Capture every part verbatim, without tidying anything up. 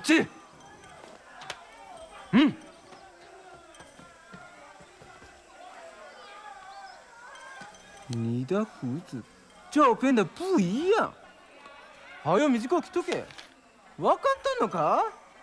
去。嗯。你的胡子，照片的不一样。早短く着とけ。分かったのか？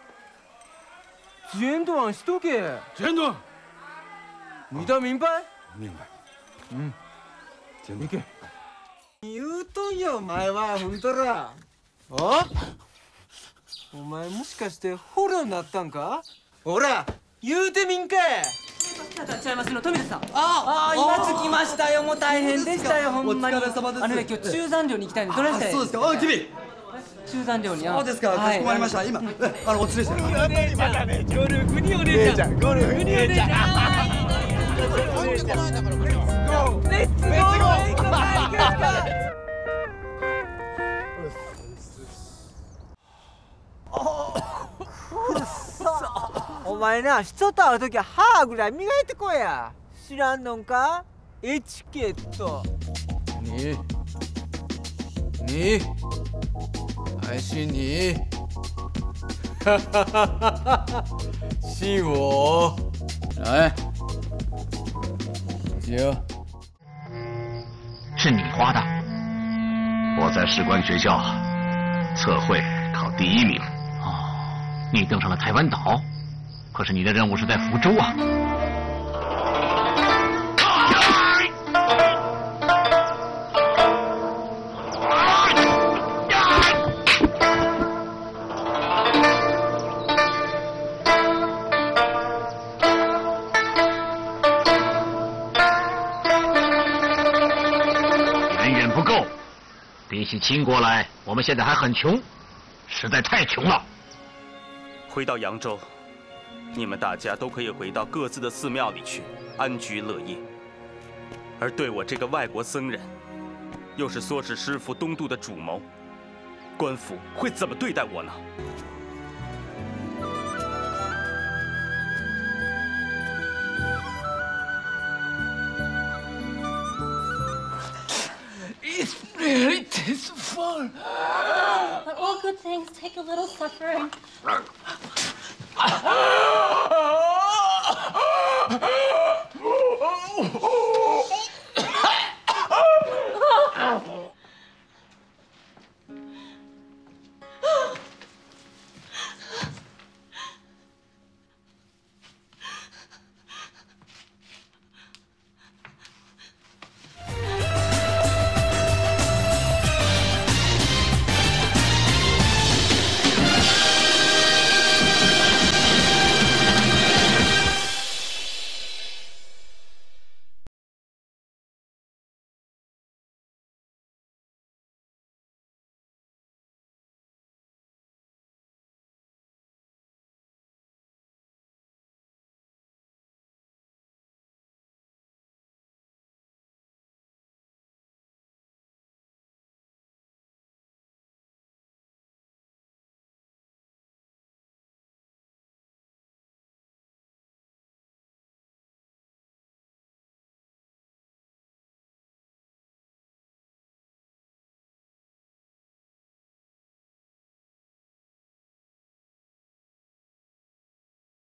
全短しとけ。 全短。 你的明白？ 明白。 嗯。行け。言うとんやお前はほんとら。あ？お前もしかして捕虜になったんか？ほら言うてみんかい。 違いますの富田さん。 ああ今着きましたよ。もう大変でしたよほんまに。 お疲れ様です。 あのね今日中山寮に行きたいんでどれしたらいいそうですか。あ君。 中山寮に。 そうですか。かしこまりました。今あのお連れしてる。 お姉ちゃん。ゴルフにお姉ちゃん。ゴルフにお姉ちゃん。レッツゴー。レッツゴー。お前な、人と会うときは歯ぐらい磨いてこいや。知らんのんか？エチケット。 你，你，还是你？哈哈哈哈哈！信我，来，行。 是你画的？我在士官学校测绘考第一名。哦，你登上了台湾岛。可是你的任务是在福州啊！远远不够，比起秦国来，我们现在还很穷，实在太穷了。 回到扬州。你们大家都可以回到各自的寺庙里去，安居乐业。而对我这个外国僧人，又是唆使师傅东渡的主谋，官府会怎么对待我呢？ It's really tastes fun. But all good things take a little suffering.